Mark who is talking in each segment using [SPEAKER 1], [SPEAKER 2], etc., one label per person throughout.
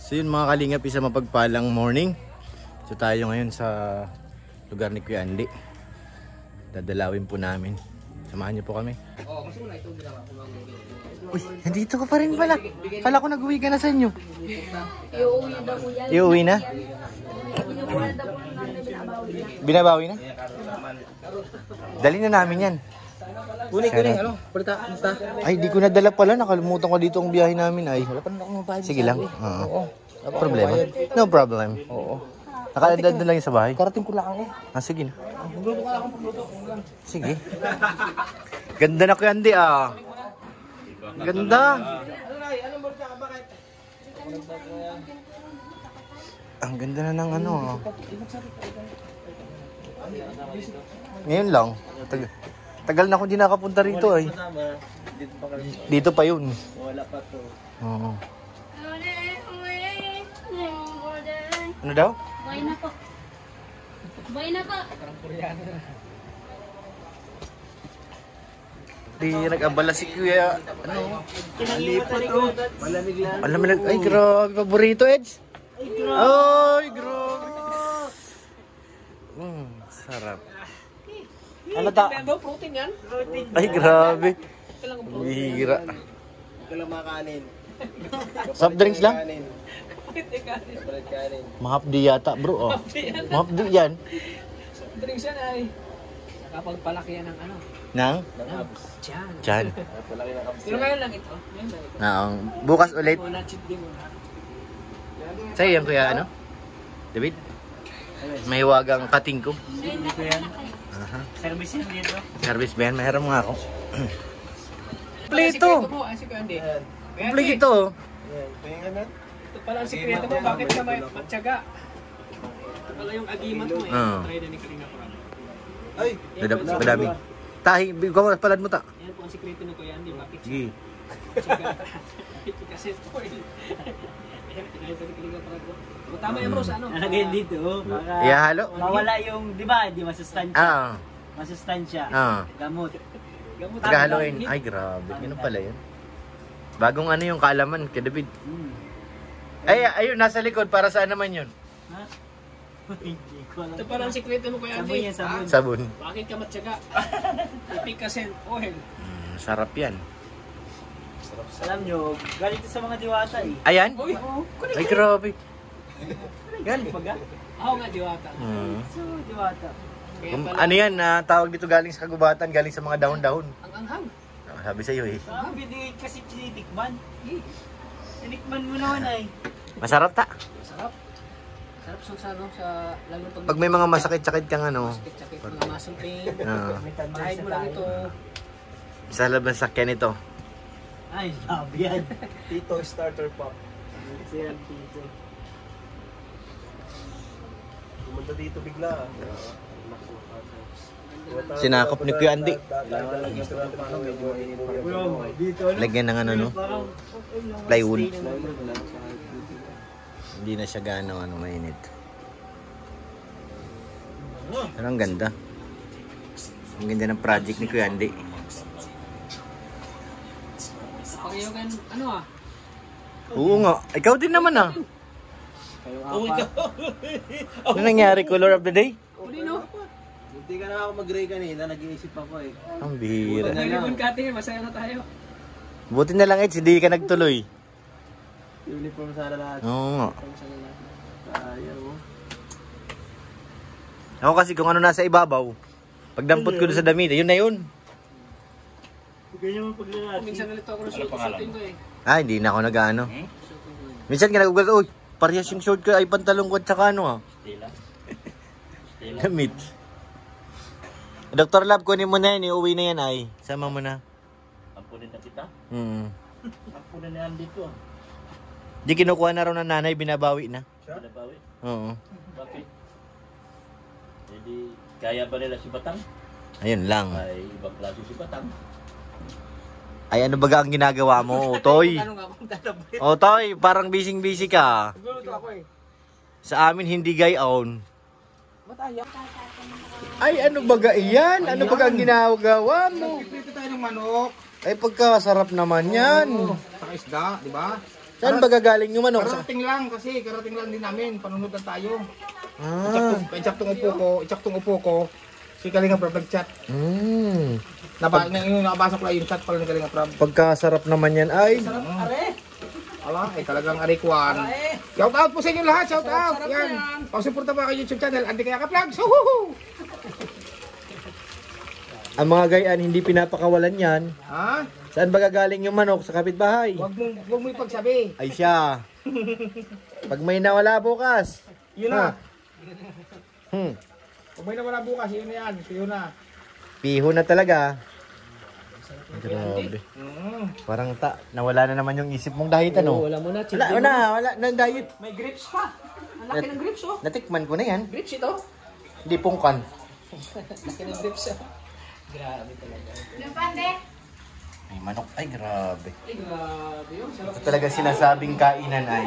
[SPEAKER 1] So yun mga kalingap, isa mapagpalang morning. So tayo ngayon sa lugar ni Kuya Andy. Dadalawin po namin. Samahan niyo po kami. Uy, nandito ka pa rin pala. Kala ko nag-uwi ka na sa inyo.
[SPEAKER 2] Iuwi daw po yan.
[SPEAKER 1] Iuwi na? Binabawi na? Dali na namin yan.
[SPEAKER 3] Kunin, ano? Palita, basta.
[SPEAKER 1] Ay, di ko nadala pala. Nakalimutan ko dito ang biyahe namin. Ay,
[SPEAKER 3] Wala pa na akong mapahid.
[SPEAKER 1] sige lang.
[SPEAKER 3] Oo.
[SPEAKER 1] Problema? No problem.
[SPEAKER 3] Oo.
[SPEAKER 1] Nakadad na lang yung sa bahay.
[SPEAKER 3] Karating ko lang eh.
[SPEAKER 1] Ah, sige na.
[SPEAKER 3] Magluto ka lang, magluto.
[SPEAKER 1] Sige. Ganda na Kuya Andy ah. Ganda. Ang ganda na ng ano ah. Ngayon lang. Tagal na akong di nakapunta rito ay. Dito pa yun.
[SPEAKER 3] Wala pa to.
[SPEAKER 1] Oo. Ano daw?
[SPEAKER 2] Buhay na po. Buhay na po.
[SPEAKER 1] Di nag-abala si Kuya. Ano?
[SPEAKER 3] Lipat to. Malamig lang.
[SPEAKER 1] Alam mo lang. Ay, grabe. Paborito, Edge. Ay, grabe. Sarap.
[SPEAKER 3] Ano ta? Protein yan?
[SPEAKER 1] Ay, grabe. Bihira.
[SPEAKER 3] Ito lang makanin.
[SPEAKER 1] Soft drinks lang?
[SPEAKER 3] Kanin. Kanin.
[SPEAKER 1] Mahapdi yata, bro. Oh. Mahapdi yan.
[SPEAKER 3] Drinks yan ay. Nakapagpalaki yan ng ano?
[SPEAKER 1] Nang?
[SPEAKER 3] Abs. Diyan.
[SPEAKER 1] Chan.
[SPEAKER 3] Palaki ng abs. Pero ngayon lang ito. Ngayon lang ito.
[SPEAKER 1] Naang. Bukas ulit.
[SPEAKER 3] Muna, cheat day muna.
[SPEAKER 1] Sa'yo yan, Kuya, ano? David? May hiwagang kating ko.
[SPEAKER 3] Dito yan. Service yan dito.
[SPEAKER 1] Service ba yan? Mahiram nga ako.
[SPEAKER 3] Kompleto mo. Ay, si Kuya Andy.
[SPEAKER 1] Complete ito.
[SPEAKER 3] Tingnan na. Ito pala ang sikreto mo. Bakit ka may matyaga? Ito pala yung agimat mo eh.
[SPEAKER 1] Oo.
[SPEAKER 3] Try na ni Kalinga Prado. Ay!
[SPEAKER 1] Madami. Tahi, palad mo ta.
[SPEAKER 3] Yan po ang sikreto ni Kuya Andy. Bakit siya?
[SPEAKER 1] Sige.
[SPEAKER 3] Kasi ito po eh. Ayan, tinahin pa ni Kalinga Prado. Tama yan bro sa ano?
[SPEAKER 4] Nalagay dito, baka
[SPEAKER 1] Ihalo?
[SPEAKER 4] mawala yung, di ba, di masustansya.
[SPEAKER 1] Ah.
[SPEAKER 4] Masustansya.
[SPEAKER 1] Ah.
[SPEAKER 4] Gamot.
[SPEAKER 3] Gamot.
[SPEAKER 1] Tagahaluin. Ay, grabe. Ganun pala yun. Bagong ano yung kaalaman kay David. Ay, ayun, nasa likod. Para saan naman yun?
[SPEAKER 4] Ha? Hindi ko alam.
[SPEAKER 3] Ito pala ang sikreto mo Kuya
[SPEAKER 4] Sabon
[SPEAKER 3] Andy.
[SPEAKER 4] yan, sabon.
[SPEAKER 1] Sabon.
[SPEAKER 3] Bakit ka matyaga? Ipikasen oil.
[SPEAKER 1] Sarap yan.
[SPEAKER 4] Alam nyo, galing ito sa mga diwata eh.
[SPEAKER 1] Ayan?
[SPEAKER 3] Uy!
[SPEAKER 1] Ay, grabe. Yan.
[SPEAKER 4] Baga?
[SPEAKER 3] Ako nga diwata.
[SPEAKER 4] So, diwata.
[SPEAKER 3] Kaya pala,
[SPEAKER 1] Ano yan? Tawag dito galing sa kagubatan, galing sa mga dahon-dahon.
[SPEAKER 3] ang anghang.
[SPEAKER 1] Sabi sa'yo eh.
[SPEAKER 4] Sabi, di kasi tinitikman. Tinikman mo naman ay.
[SPEAKER 1] Masarap ta.
[SPEAKER 3] Sarap. Sarap sa ano, sa lalo
[SPEAKER 1] Pag may mga masakit-sakit kang ano.
[SPEAKER 3] sakit-sakit, mga muscle pain.
[SPEAKER 4] May tandas
[SPEAKER 3] Kahit mo lang ito.
[SPEAKER 1] Sa loob ng sakyan ito.
[SPEAKER 4] Ay, sabi yan.
[SPEAKER 3] Tito starter pop.
[SPEAKER 4] Siyan, tito.
[SPEAKER 3] Pumunta dito bigla.
[SPEAKER 1] Sinakop ni Kuya Andy.
[SPEAKER 4] Bro, dito ano?
[SPEAKER 1] Lagyan ng ano no?
[SPEAKER 4] Parang,
[SPEAKER 1] Plywood. Hindi na siya gaano mainit. Pero ang ganda. Ang ganda ng project ni Kuya Andy.
[SPEAKER 3] Pareho kan, ano ah?
[SPEAKER 1] Oo nga. Ikaw din naman ah. Ano nangyari? Color of the day?
[SPEAKER 3] Kulino.
[SPEAKER 5] Hindi ka na ako mag-gray kanina, nag-iisip ako eh.
[SPEAKER 1] Ang bihira.
[SPEAKER 3] May ribbon cutting, masaya na tayo.
[SPEAKER 1] Buti na lang Eds, hindi ka nagtuloy.
[SPEAKER 5] Uniform sana lahat.
[SPEAKER 1] Oo nga.
[SPEAKER 5] Ayaw mo.
[SPEAKER 1] Ako kasi kung ano nasa ibabaw, pagdampot ko doon sa damit, yun na yun.
[SPEAKER 4] ganyan mo paglalati.
[SPEAKER 3] Minsan nalito ako ng suotin ko eh.
[SPEAKER 1] Ah, hindi na ako nag-ano. Minsan ginagawa ko, uy, parehas yung short ko ay pantalong ko at saka ano ah. Damit. Dr. Lab, kunin mo na yan, iuwi na yan ay. Sama mo na.
[SPEAKER 4] Ampunin na kita. Ampunin na yan dito ah.
[SPEAKER 1] Di kinukuha na raw ng nanay, binabawi na.
[SPEAKER 4] Pinabawi.
[SPEAKER 1] Oo.
[SPEAKER 4] Bakit? Hindi, kaya ba nila si Batang?
[SPEAKER 1] Ayun lang.
[SPEAKER 4] Ay, ibang klase si Batang.
[SPEAKER 1] Ay, ano baga ang ginagawa mo, Toy?
[SPEAKER 3] Ano nga akong tatabi?
[SPEAKER 1] O, Toy, parang busy-busy ka.
[SPEAKER 3] Nagluluto ako eh.
[SPEAKER 1] Sa amin, hindi gayon.
[SPEAKER 3] Ba't ayaw?
[SPEAKER 1] Ay, ano baga iyan? Ano baga ang ginagawa mo?
[SPEAKER 5] Dito tayo ng manok.
[SPEAKER 1] Ay, pagkasarap naman yan.
[SPEAKER 5] Saka isda, di ba?
[SPEAKER 1] Saan ba gagaling yung manok?
[SPEAKER 3] Karating lang kasi, karating lang din namin. Panunutan tayo.
[SPEAKER 1] Ah.
[SPEAKER 3] Itsaktong upo ko. Si Kalinga Prab nag-chat. Nabasa ko lang yung chat pala ni Kalinga Prab.
[SPEAKER 1] Pagkasarap naman yan ay.
[SPEAKER 3] Ala, ay talagang arikwan. Shout out po sa inyo lahat, shout out. Yan. Pasuporta pa kayo YouTube channel, Andy Kaya Ka-Vlogs.
[SPEAKER 1] Ang mga gayaan hindi pinapakawalan yan.
[SPEAKER 3] Ha?
[SPEAKER 1] Saan ba gagaling yung manok? Sa kapitbahay?
[SPEAKER 3] Huwag mo ipagsabi.
[SPEAKER 1] Ay siya. Pag may nawala bukas.
[SPEAKER 3] Yun na.
[SPEAKER 1] Ha.
[SPEAKER 3] Pag may nawala bukas, yun na yan. Yun na.
[SPEAKER 1] Piho na talaga. Grabe. Parang nawala na naman yung isip mong diet ano?
[SPEAKER 3] Wala mo na.
[SPEAKER 1] Wala na diet.
[SPEAKER 3] May grips pa. Ang laki ng grips, oh.
[SPEAKER 1] Natikman ko na yan.
[SPEAKER 3] Grips ito.
[SPEAKER 1] Hindi pungkan.
[SPEAKER 3] Laki ng grips, oh. Grabe talaga.
[SPEAKER 1] Ay manok, ay grabe.
[SPEAKER 3] Ay, grabe yun.
[SPEAKER 1] Ito talaga sinasabing kainan ay.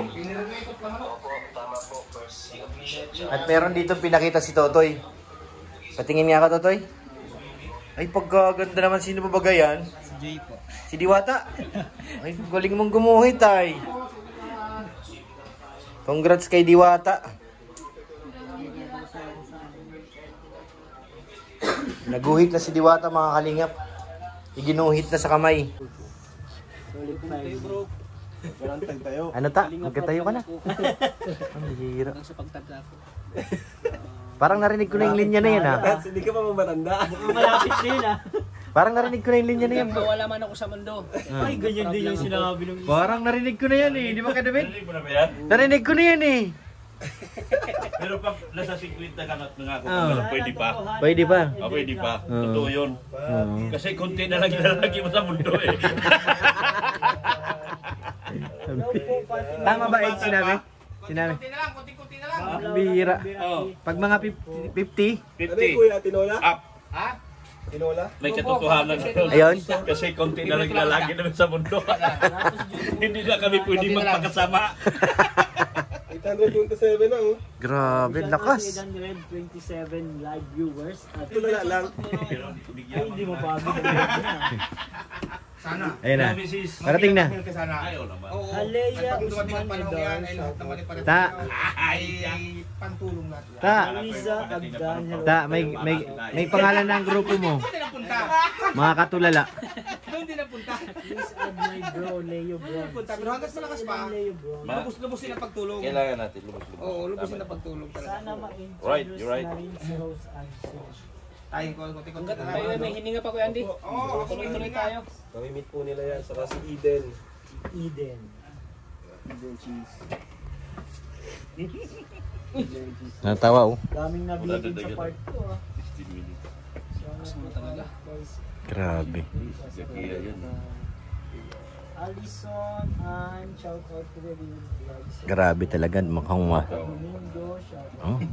[SPEAKER 1] At meron dito pinakita si Totoy. Patingin nga ka, Totoy. Ay pagkaganda naman, sino ba yan?
[SPEAKER 3] Si Jay po.
[SPEAKER 1] Si Diwata. Ay galing mong gumuhit ay. Congrats kay Diwata. Naguhit na si Diwata mga kalingap. Iginuhit na sa kamay.
[SPEAKER 5] Walang tayo.
[SPEAKER 1] Ano ta? Magkatayo ka na. Ang bihira.
[SPEAKER 3] Sa pagtanda ko.
[SPEAKER 1] Parang narinig ko na yung linya na yan ha.
[SPEAKER 5] Hindi ka pa mamatanda.
[SPEAKER 3] Malapit din, ah.
[SPEAKER 1] Parang narinig ko na yung linya na yan.
[SPEAKER 3] Wala man ako sa mundo.
[SPEAKER 2] Ay, ganyan din yung sinabi ng
[SPEAKER 1] Parang narinig ko na yan eh. Di ba ka David?
[SPEAKER 4] Narinig mo na ba yan?
[SPEAKER 1] Narinig ko na yan eh.
[SPEAKER 4] Pero pag nasa 50 ka na ako, pwede pa.
[SPEAKER 1] Pwede pa.
[SPEAKER 4] Pwede pa. Totoo yun. Kasi konti na lang ilalagay mo sa mundo eh.
[SPEAKER 1] Tama ba Ed sinabi? Sinabi.
[SPEAKER 3] Kunti na lang.
[SPEAKER 1] Bihira.
[SPEAKER 4] Oh,
[SPEAKER 1] Pag mga 50.
[SPEAKER 4] 50.
[SPEAKER 5] Kuya, tinola?
[SPEAKER 4] Up.
[SPEAKER 3] Ha?
[SPEAKER 5] Tinola?
[SPEAKER 4] May katotohanan na yun.
[SPEAKER 1] Ayun.
[SPEAKER 4] Kasi konti na lang ilalagay namin sa mundo. Hindi na kami pwede magpakasama.
[SPEAKER 5] 827 na, oh.
[SPEAKER 1] Grabe, lakas.
[SPEAKER 2] 827 live viewers at
[SPEAKER 5] Tinola lang.
[SPEAKER 4] Pero bigyan
[SPEAKER 2] hindi mo pa
[SPEAKER 3] Sana.
[SPEAKER 1] Ayun na. Parating na.
[SPEAKER 3] Sana.
[SPEAKER 4] Ayaw naman.
[SPEAKER 3] Oo.
[SPEAKER 2] Aleya
[SPEAKER 3] Pag dumating ang
[SPEAKER 2] Usman
[SPEAKER 3] panahon yan, ay
[SPEAKER 2] Idol,
[SPEAKER 3] lahat naman ay pare-
[SPEAKER 1] Ta.
[SPEAKER 3] ay pantulong natin.
[SPEAKER 1] Ta.
[SPEAKER 2] Liza Agdan, hello.
[SPEAKER 1] Ta, may pangalan ng grupo mo.
[SPEAKER 3] Doon din napunta.
[SPEAKER 1] Mga katulala.
[SPEAKER 3] Doon din napunta.
[SPEAKER 2] Please add my bro, Leo Bro.
[SPEAKER 3] Punta. Pero hanggat malakas pa,
[SPEAKER 2] Leo Bro.
[SPEAKER 3] lubos-lubosin ang pagtulong.
[SPEAKER 4] Kailangan natin lubos-lubos.
[SPEAKER 3] Oo, lubosin ang pagtulong talaga.
[SPEAKER 2] Sana ma-introduce
[SPEAKER 4] Right, you're right.
[SPEAKER 2] na rin si Rose Anson.
[SPEAKER 3] Tayong konti-konti na
[SPEAKER 6] Tayo
[SPEAKER 3] lang.
[SPEAKER 6] may hininga pa Kuya Andy.
[SPEAKER 3] Oo,
[SPEAKER 6] Tuloy-tuloy tayo.
[SPEAKER 5] Mamimit po nila yan. Saka si Eden.
[SPEAKER 2] Eden.
[SPEAKER 1] Natawa oh.
[SPEAKER 2] Daming nabilin sa part 2 ah.
[SPEAKER 4] 16 minutes.
[SPEAKER 1] Grabe.
[SPEAKER 4] Kaya yan.
[SPEAKER 2] Alison and shout out to the Real Vlogs.
[SPEAKER 1] Grabe talaga. Mukhang
[SPEAKER 2] Domingo, shout out.
[SPEAKER 1] Oh.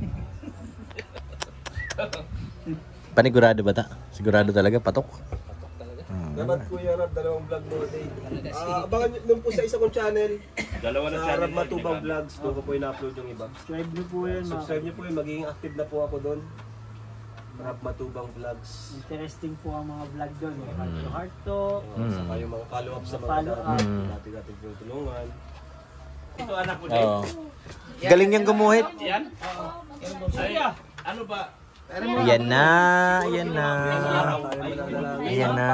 [SPEAKER 1] Panigurado ba ta? Sigurado talaga, patok.
[SPEAKER 5] Dapat Kuya Rab, dalawang vlog mo a day. Abangan nyo doon po sa isa kong channel.
[SPEAKER 4] Dalawa na
[SPEAKER 5] Sa
[SPEAKER 4] channel.
[SPEAKER 5] Rab Matubang Vlogs. Doon ko po in-upload yung iba.
[SPEAKER 2] Subscribe niyo po yan mga
[SPEAKER 5] Subscribe nyo po yun. Magiging active na po ako doon. Rab Matubang Vlogs.
[SPEAKER 2] interesting po ang mga vlog doon. Heart to
[SPEAKER 5] Saka yung mga follow-up sa mga
[SPEAKER 2] Follow-up.
[SPEAKER 5] dati-dati yung tulungan.
[SPEAKER 4] Ito anak ko din.
[SPEAKER 1] Oo. Galing niyang gumuhit.
[SPEAKER 4] Yan? Ay, ano ba?
[SPEAKER 1] Ayan na. Ayan na. Ayan na.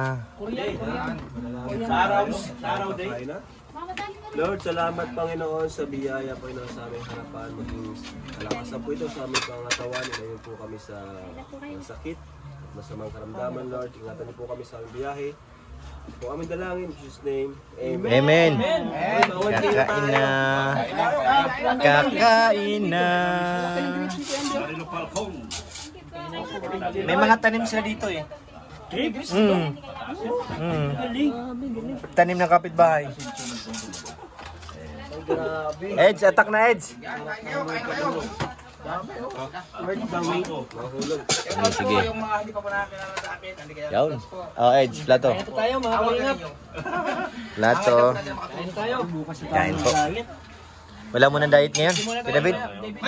[SPEAKER 4] Sa araw day?
[SPEAKER 5] Kaya na? Lord, salamat Panginoon sa biyaya Panginoon sa aming harapan. Maging kalakasan po ito sa aming pangatawan. Ilayon po kami sa sakit at masamang karamdaman, Lord. Ingatan niyo po kami sa aming biyahe. Po aming dalangin, in Jesus' name. Amen.
[SPEAKER 1] Amen. Kakain na. Kakain na.
[SPEAKER 4] Marilo Falcon.
[SPEAKER 1] May mga tanim sila dito eh. Tanim ng kapitbahay. Edge, attack na Edge.
[SPEAKER 5] Mahulog.
[SPEAKER 1] Sige.
[SPEAKER 3] Yung mga hindi pa po nakakilala sa akin, Andy Kaya
[SPEAKER 1] Yawn. Oh, Edge, plato.
[SPEAKER 6] Ito tayo mga kalingap.
[SPEAKER 1] Plato.
[SPEAKER 6] Kain tayo.
[SPEAKER 2] bukas na
[SPEAKER 1] Kain
[SPEAKER 2] tayo
[SPEAKER 1] po.
[SPEAKER 2] diet.
[SPEAKER 1] Wala mo ng diet ngayon? Kuya David?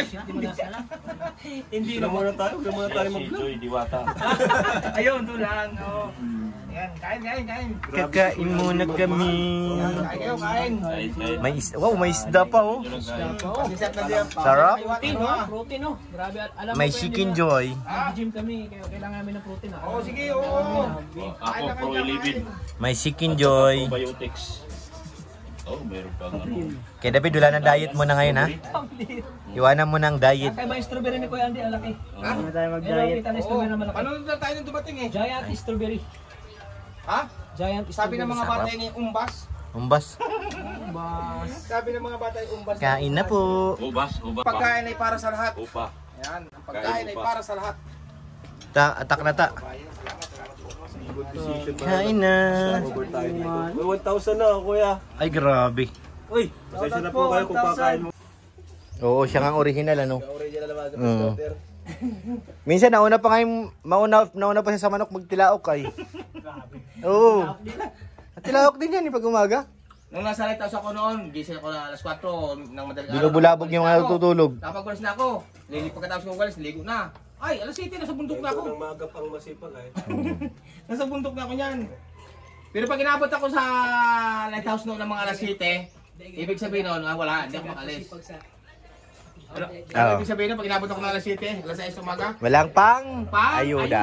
[SPEAKER 5] Hindi na muna tayo
[SPEAKER 4] Si Joy Diwata.
[SPEAKER 3] Ayun, doon lang. Oh. Yan, kain.
[SPEAKER 1] Kakain muna kami.
[SPEAKER 3] Kain kayo, kain.
[SPEAKER 1] May isda pa oh.
[SPEAKER 3] Isat na diyan.
[SPEAKER 1] Sarap.
[SPEAKER 2] Protein, no? Grabe. At alam
[SPEAKER 1] May chicken joy.
[SPEAKER 2] gym kami, kaya kailangan namin ng protein.
[SPEAKER 3] Oo, sige, oo.
[SPEAKER 4] Ako, Pro 11.
[SPEAKER 1] May chicken joy.
[SPEAKER 4] Probiotics. Oh, meron pang ano.
[SPEAKER 1] Kaya David, wala ng diet mo na ngayon ha? Iwanan mo ng diet.
[SPEAKER 2] Kaya ba yung strawberry ni Kuya Andy, ang laki.
[SPEAKER 3] Ha?
[SPEAKER 2] Ano tayo mag-diet? Kita na strawberry na malaki.
[SPEAKER 3] Paano na tayo nang dumating eh?
[SPEAKER 2] Giant strawberry.
[SPEAKER 3] Ha?
[SPEAKER 2] Giant
[SPEAKER 3] Sabi
[SPEAKER 2] strawberry.
[SPEAKER 3] ng mga
[SPEAKER 1] Sarap.
[SPEAKER 3] bata ni umbas.
[SPEAKER 1] Umbas.
[SPEAKER 3] Sabi ng mga bata ay umbas.
[SPEAKER 1] Kain na po.
[SPEAKER 4] Ubas pa.
[SPEAKER 3] Pagkain ay para sa lahat.
[SPEAKER 4] Upa.
[SPEAKER 3] Yan, ang pagkain ay para sa lahat.
[SPEAKER 1] Atak na ta.
[SPEAKER 5] Good decision.
[SPEAKER 1] Kain na.
[SPEAKER 5] Over tayo dito. May 1,000 na, kuya.
[SPEAKER 1] Ay grabe.
[SPEAKER 5] Uy, pasensya na po kayo kung kakain mo.
[SPEAKER 1] Oo, siya nga original ano.
[SPEAKER 5] Original naman sa
[SPEAKER 1] Oo.
[SPEAKER 5] starter.
[SPEAKER 1] Minsan nauna pa ngayon, nauna pa siya sa manok magtilaok ay. Oo. Tilaok din yan pag umaga.
[SPEAKER 3] Nung nasa lighthouse ako noon, gising ako na alas 4 ng madaling araw.
[SPEAKER 1] Binubulabog yung mga tutulog.
[SPEAKER 3] Napagwalis na ako. Pagkatapos ko walis, ligo na. Ay, alas 7, nasa bundok na ako.
[SPEAKER 5] Ng maga pang masipag eh.
[SPEAKER 3] Nasa bundok na ako niyan. Pero pag inabot ako sa lighthouse noon ng mga alas 7, ibig sabihin noon, wala, hindi ako makalis. Ano?
[SPEAKER 1] Oo.
[SPEAKER 3] Ibig sabihin noon, pag inabot ako ng alas 7, alas 6 umaga,
[SPEAKER 1] Walang pang ayuda.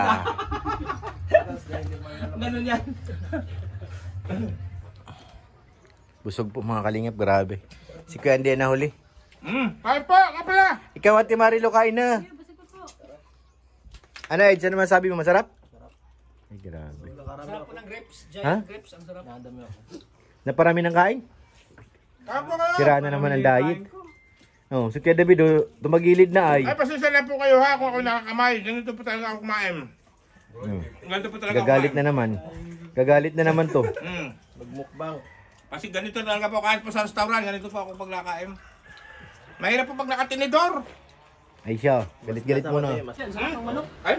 [SPEAKER 3] ganun yan.
[SPEAKER 1] Busog po mga kalingap, grabe. Si Kuya Andy na huli.
[SPEAKER 3] Kain po, kapala!
[SPEAKER 1] Ikaw Ate Marilo, kain na. Ano Ed, ano masabi mo? Masarap? Ay grabe.
[SPEAKER 2] Sarap po ng grapes.
[SPEAKER 1] Ha?
[SPEAKER 2] Giant grapes. Ang sarap.
[SPEAKER 1] Naparami ng kain?
[SPEAKER 3] Kain po kayo!
[SPEAKER 1] Sira na naman ang diet. Oh, si Kuya David, tumagilid na ay.
[SPEAKER 3] Ay, pasensya na po kayo ha kung ako nakakamay. Ganito po talaga ako kumain. Ganito po talaga
[SPEAKER 1] Gagalit na naman. Gagalit na naman to.
[SPEAKER 3] Magmukbang. Kasi ganito talaga po kahit po sa restaurant, ganito po ako pag nakain. Mahirap po pag nakatinidor.
[SPEAKER 1] Ay siya, galit-galit muna.
[SPEAKER 2] Yan, sarap ng manok.
[SPEAKER 3] Ay,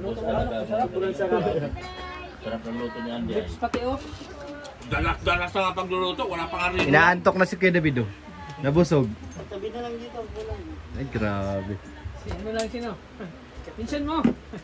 [SPEAKER 4] Sarap ng luto ni Andy.
[SPEAKER 2] Grapes pati oh.
[SPEAKER 3] dalas na nga pagluluto, wala pang arin.
[SPEAKER 1] Inaantok na si Kuya David oh. Nabusog.
[SPEAKER 2] Tabi na lang dito.
[SPEAKER 1] Ay grabe.
[SPEAKER 2] Si ano lang sino? Pinsan mo.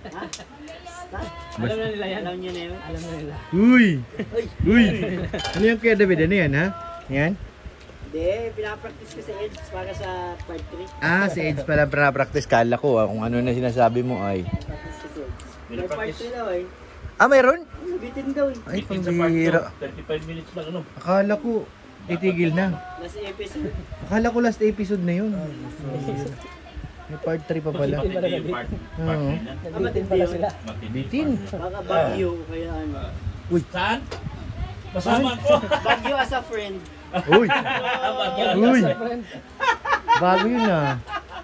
[SPEAKER 2] Alam na nila yan. Alam niya na yun. Alam na nila.
[SPEAKER 1] Uy! Uy! Ano yung Kuya David? Ano yan ha? Yan?
[SPEAKER 2] Hindi, pinapractice ko sa EDS para sa part 3.
[SPEAKER 1] Ah, si Eds pala practice. Kala ko kung ano na sinasabi mo ay.
[SPEAKER 2] Practice sa EDS. May part 3 daw eh.
[SPEAKER 1] Ah, mayroon?
[SPEAKER 2] Bitin daw eh.
[SPEAKER 1] Ay,
[SPEAKER 4] Bitin sa part
[SPEAKER 1] pambihira.
[SPEAKER 4] 35 minutes lang ano.
[SPEAKER 1] Akala ko titigil na.
[SPEAKER 2] Last episode.
[SPEAKER 1] Akala ko last episode na yun. May part 3 pa pala.
[SPEAKER 4] Matindi yung part
[SPEAKER 1] Oo.
[SPEAKER 4] 9 yan.
[SPEAKER 2] Matindi pala sila.
[SPEAKER 4] Matindi.
[SPEAKER 1] Bitin.
[SPEAKER 2] Baka Baguio kaya ano.
[SPEAKER 4] Saan? Masama ko.
[SPEAKER 2] Baguio as a friend.
[SPEAKER 1] Uy! Uy! Bago yun ah.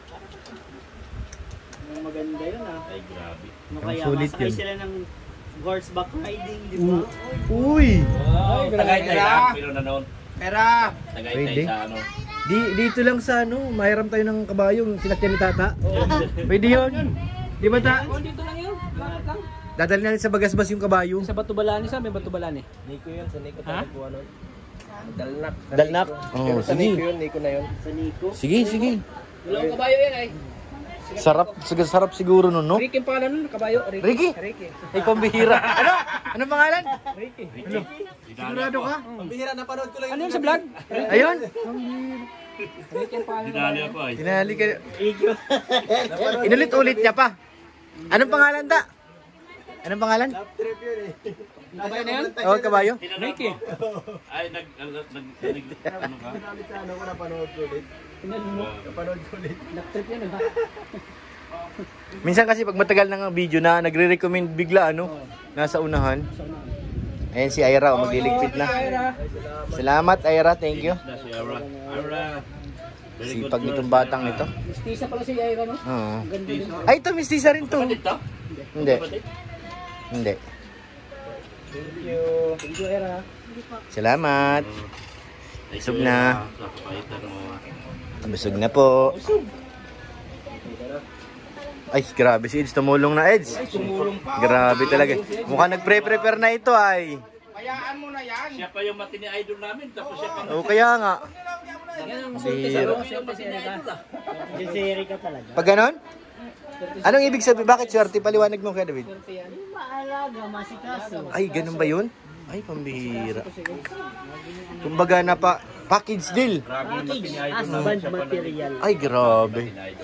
[SPEAKER 2] Maganda yun ah.
[SPEAKER 4] Ay, grabe.
[SPEAKER 2] Ano
[SPEAKER 1] Ang
[SPEAKER 2] kaya
[SPEAKER 1] sulit
[SPEAKER 2] masakay
[SPEAKER 1] yun.
[SPEAKER 2] sila ng horseback riding, di ba?
[SPEAKER 1] Uy!
[SPEAKER 4] Wow, Tagaytay lang. Pero na noon.
[SPEAKER 3] Pera!
[SPEAKER 4] Tagaytay
[SPEAKER 1] Pwede.
[SPEAKER 4] sa ano.
[SPEAKER 1] Dito lang sa ano, mahiram tayo ng kabayong sinakyan ni Tata. Pwede yun. Di ba ta?
[SPEAKER 2] Oh, dito lang yun. Bakit lang?
[SPEAKER 1] Dadali natin sa Bagasbas yung kabayo.
[SPEAKER 2] Sa Batubalani sa may Batubalani.
[SPEAKER 5] Nico yun, sa Nico
[SPEAKER 2] Ha?
[SPEAKER 5] tayo po ano. Dalnak.
[SPEAKER 1] Dalnak? Oo,
[SPEAKER 5] Sa Nico
[SPEAKER 1] sige.
[SPEAKER 5] yun, Nico na yun.
[SPEAKER 2] Sa Nico.
[SPEAKER 1] Sige, sige.
[SPEAKER 2] Dalawang kabayo yan ay.
[SPEAKER 1] Sarap siguro nun, no?
[SPEAKER 2] Ricky ang pangalan nun, kabayo.
[SPEAKER 1] Ricky?
[SPEAKER 2] Ricky.
[SPEAKER 1] Ay, pambihira. Ano? Anong pangalan?
[SPEAKER 2] Ricky.
[SPEAKER 1] Sigurado ka?
[SPEAKER 5] Pambihira, napanood ko lang
[SPEAKER 2] Ano yun sa vlog?
[SPEAKER 1] Ayun.
[SPEAKER 2] Ricky ang pangalan.
[SPEAKER 4] Dinali ako ay.
[SPEAKER 1] Tinali ka. Inulit-ulit niya pa. Anong pangalan ta? Anong pangalan?
[SPEAKER 5] Trip yun eh.
[SPEAKER 2] Kabayo na yan?
[SPEAKER 1] Oh, kabayo?
[SPEAKER 2] Ricky.
[SPEAKER 4] Ay, ano ka?
[SPEAKER 5] Namin sa ano ko napanood ko ulit.
[SPEAKER 2] Pinalo mo.
[SPEAKER 5] Napanood ko ulit.
[SPEAKER 2] Nag-trip yan ha.
[SPEAKER 1] Minsan kasi pag matagal ng video na nagre-recommend bigla ano, nasa unahan. Ayan si Ira, magliligpit na. Salamat Ira, thank you.
[SPEAKER 4] Na si Aura. Aura. Very good
[SPEAKER 1] Sipag
[SPEAKER 4] girl,
[SPEAKER 1] nitong batang
[SPEAKER 4] Aura.
[SPEAKER 1] ito.
[SPEAKER 2] Mistisa pala si Ira no?
[SPEAKER 1] Oo.
[SPEAKER 2] Ganda din.
[SPEAKER 1] Ay, ito mistisa rin to.
[SPEAKER 4] Kapatid to?
[SPEAKER 1] Hindi.
[SPEAKER 4] Kapatid?
[SPEAKER 1] Hindi.
[SPEAKER 2] Thank you. Thank you Ira.
[SPEAKER 1] Salamat.
[SPEAKER 4] Thank
[SPEAKER 1] Busog
[SPEAKER 4] you,
[SPEAKER 1] na.
[SPEAKER 4] Aura, sa kapaitan mo.
[SPEAKER 1] Busog na po. Ay, grabe si Eds. Tumulong na Eds.
[SPEAKER 3] Tumulong pa.
[SPEAKER 1] Grabe talaga. Mukhang nagpre-prepare na ito ay.
[SPEAKER 3] Hayaan mo na yan.
[SPEAKER 4] Siya pa yung matini idol namin, tapos siya pa
[SPEAKER 1] O kaya nga.
[SPEAKER 3] Hayaan mo na
[SPEAKER 1] Bihira.
[SPEAKER 2] Yung si Erika talaga.
[SPEAKER 1] Pag ganon? Anong ibig sabihin? Bakit swerte? Paliwanag mo kaya, David.
[SPEAKER 2] Yung maalaga, masikaso.
[SPEAKER 1] Ay, ganun ba yun? Ay, pambihira. Kumbaga na package deal.
[SPEAKER 2] Package, husband material.
[SPEAKER 1] Ay, grabe.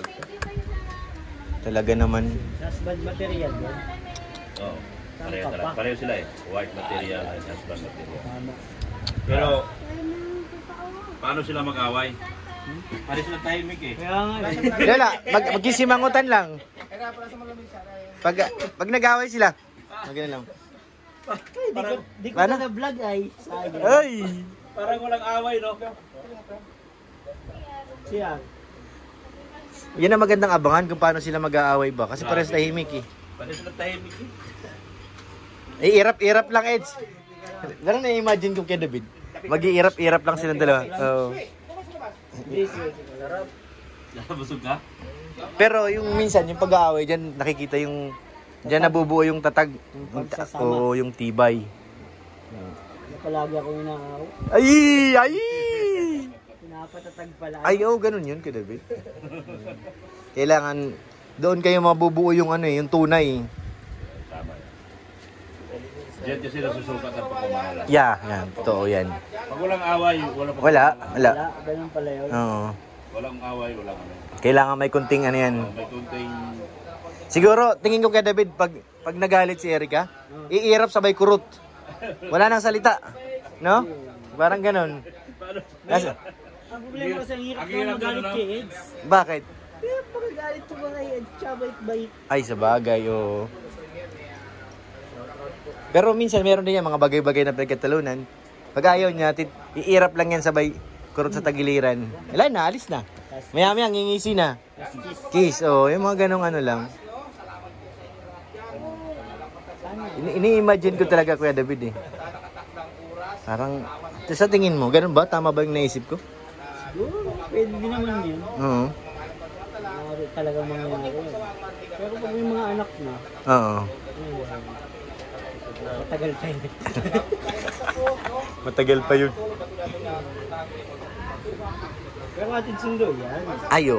[SPEAKER 1] Talaga naman.
[SPEAKER 2] Husband material yan.
[SPEAKER 4] Oo. Pareho sila eh. White material at husband material. Pero, paano sila mag-away? Pareho sila tahimik eh.
[SPEAKER 2] Kaya nga.
[SPEAKER 1] Wala, magkisimangutan lang. Pag nag-away sila. Magano lang.
[SPEAKER 2] Di ko
[SPEAKER 1] Ano?
[SPEAKER 2] na vlog ay. Sayang.
[SPEAKER 1] Ay!
[SPEAKER 4] Parang walang away, no?
[SPEAKER 2] Siya.
[SPEAKER 1] Yan ang magandang abangan kung paano sila mag-aaway ba. Kasi parehas tahimik eh.
[SPEAKER 4] Pareho sila tahimik eh.
[SPEAKER 1] Irap-irap lang, Eds. Gano'n na-imagine ko kay David. Mag-iirap-irap lang silang dalawa. Oo.
[SPEAKER 4] Busog ka?
[SPEAKER 1] Pero yung minsan, yung pag-aaway dyan, nakikita yung... Dyan nabubuo yung tatag. O yung tibay.
[SPEAKER 2] Palagi ako inaaw.
[SPEAKER 1] Ay! Ay!
[SPEAKER 2] Pinapatatag pala.
[SPEAKER 1] Ay, oo, ganun yun kay David. Kailangan, doon kayo mabubuo yung ano eh, yung tunay.
[SPEAKER 4] Tama yan. Diyan kasi nasusukat ang pagmamahal.
[SPEAKER 1] Yeah, yan. Totoo yan.
[SPEAKER 4] Pag walang away, walang
[SPEAKER 1] Wala.
[SPEAKER 2] Wala, ganun pala yun.
[SPEAKER 1] Oo.
[SPEAKER 4] Walang away, walang ano.
[SPEAKER 1] Kailangan may kunting ano yan.
[SPEAKER 4] May kunting...
[SPEAKER 1] Siguro, tingin ko kay David, pag nagalit si Erika, iirap sabay kurot. Wala nang salita. No? Parang ganun. Kasi,
[SPEAKER 2] Ang problema kasi ang hirap naman magalit kay Eds.
[SPEAKER 1] bakit?
[SPEAKER 2] Kaya pagagalit ko ba kay Eds, siya bait-bait.
[SPEAKER 1] Ay, sa bagay, oo. Pero minsan, meron din yan mga bagay-bagay na pagkatalunan. Pag ayaw niya, iirap lang yan sabay kurot sa tagiliran. Wala na, alis na. Maya-maya, ngingisi na. Kiss, oh, yung mga ganong ano lang. Ini-imagine ko talaga, Kuya David eh. Parang, sa tingin mo, ganun ba? Tama ba yung naisip ko?
[SPEAKER 2] Siguro, pwede din naman yun.
[SPEAKER 1] Oo.
[SPEAKER 2] Talagang mangyayari yun. Pero pag may mga anak na,
[SPEAKER 1] Oo.
[SPEAKER 2] matagal pa yun.
[SPEAKER 1] Matagal pa yun.
[SPEAKER 2] Pero atin sundo yan.
[SPEAKER 1] Ayo.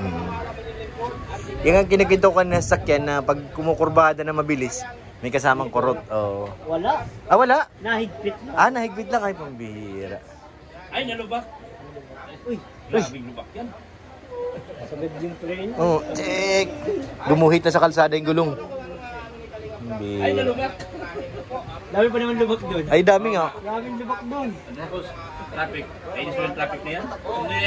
[SPEAKER 1] Yung ang kinikwento ko na sakyan na pag kumukurbada na mabilis, may kasamang kurot. Oh.
[SPEAKER 2] Wala.
[SPEAKER 1] Ah, wala.
[SPEAKER 2] Nahigpit na.
[SPEAKER 1] Ah, nahigpit lang kayo pang bihira.
[SPEAKER 4] Ay, nalubak.
[SPEAKER 2] Uy,
[SPEAKER 4] Grabing lubak yan.
[SPEAKER 2] sabid yung plane.
[SPEAKER 1] Oh, check. Gumuhit na sa kalsada yung gulong.
[SPEAKER 4] Ay, nalubak.
[SPEAKER 2] Dami pa naman lubak doon.
[SPEAKER 1] Ay, dami nga.
[SPEAKER 2] Daming lubak doon.
[SPEAKER 4] Tapos, traffic. Ay, yung traffic na yan?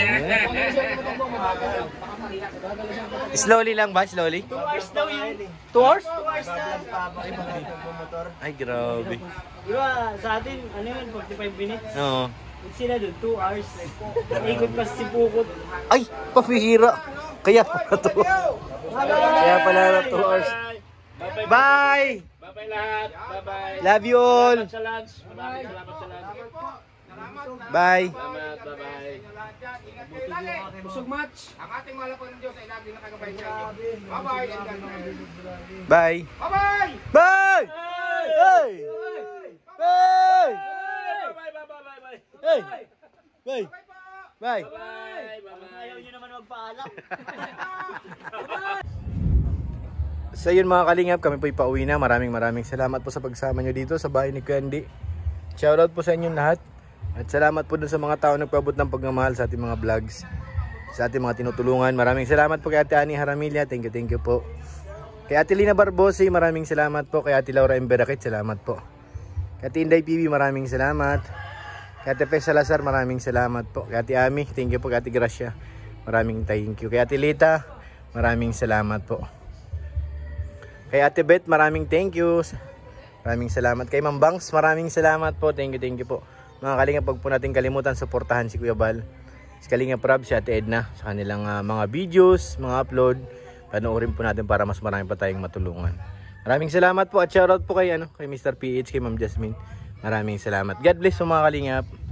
[SPEAKER 1] Slowly lang ba? Slowly?
[SPEAKER 2] 2 hours daw yun.
[SPEAKER 1] 2 hours?
[SPEAKER 2] 2 hours na.
[SPEAKER 1] Ay, grabe.
[SPEAKER 2] Di ba, sa atin, ano yun, 45 minutes.
[SPEAKER 1] Oo.
[SPEAKER 2] Sila doon, 2 hours. Ikot pa si Pukot.
[SPEAKER 1] Ay, pabihira. Kaya pala 2 Kaya pala 2 hours. Bye!
[SPEAKER 4] Bye-bye lahat. Bye-bye.
[SPEAKER 1] Love you all.
[SPEAKER 4] Sa lunch. Maraming salamat sa lunch.
[SPEAKER 1] Bye.
[SPEAKER 4] Salamat. Bye-bye.
[SPEAKER 3] Busog match. Ang ating mahal po ng Diyos ay lagi na kagabay sa inyo. Bye-bye and God bless.
[SPEAKER 1] Bye.
[SPEAKER 3] Bye-bye!
[SPEAKER 1] Bye! Hey! Hey!
[SPEAKER 4] Bye-bye.
[SPEAKER 1] Hey! Bye! Bye!
[SPEAKER 2] Ayaw nyo naman magpaalam.
[SPEAKER 1] So yun mga kalingap, kami po ipauwi na. Maraming salamat po sa pagsama nyo dito sa bahay ni Candy. Shoutout po sa inyong lahat. At salamat po dun sa mga tao nagpaabot ng pagmamahal sa ating mga vlogs, sa ating mga tinutulungan. Maraming salamat po kay Ate Ani Haramilla. Thank you po. Kay Ate Lina Barbosi, maraming salamat po. Kay Ate Laura Emberakit, salamat po. Kay Ate Inday PB, maraming salamat. Kay Ate Pes Salazar, maraming salamat po. Kay Ate Ami, thank you po. Kay Ate Gracia, maraming thank you. Kay Ate Lita, maraming salamat po. Kay Ate Beth, maraming thank you. Maraming salamat. Kay Ma'am Bangs, maraming salamat po. Thank you po. Mga kalingap, pag po natin kalimutan, suportahan si Kuya Bal, si Kalingap Rab, si Ate Edna, sa kanilang mga videos, mga upload. Panoorin po natin para mas marami pa tayong matulungan. Maraming salamat po at shoutout po kay Mr. PH, kay Ma'am Jasmine. Maraming salamat. God bless po mga kalingap.